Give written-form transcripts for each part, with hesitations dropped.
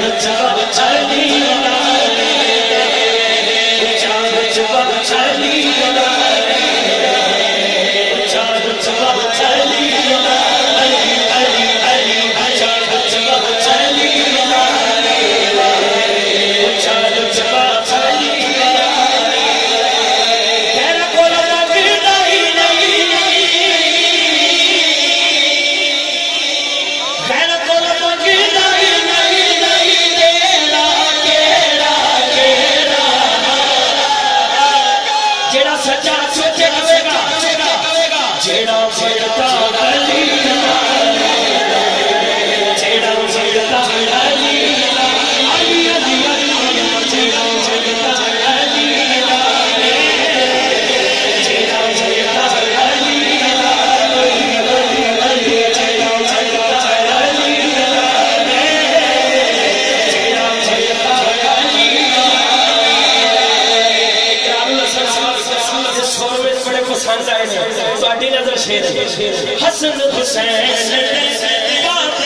حسن حسین بات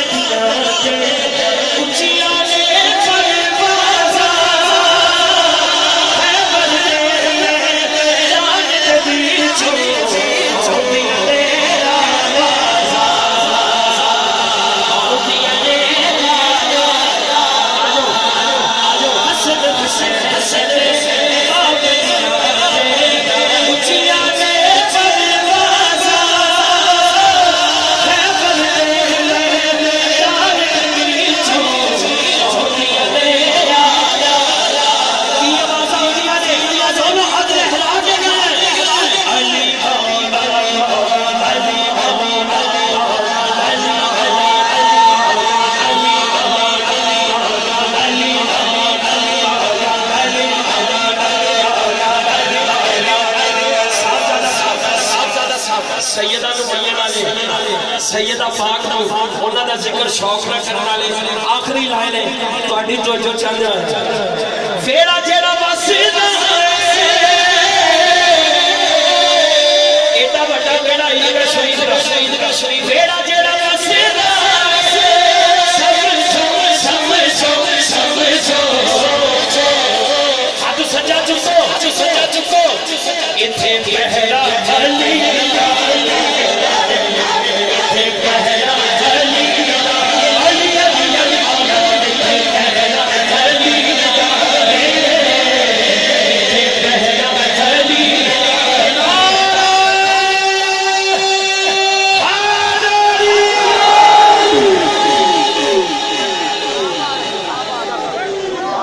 سیدہ پاک نو انہاں دا ذکر شوق نہ کرنے والے آخری لائن ہے تہاڈی توجہ چل جائے ویڑا جیڑا واسدا ایڈا بڑا ویڑا عیدگاہ شریف ویڑا جیڑا واسدا سمجھو ہاتھ سجا چکو ایتھے پہلا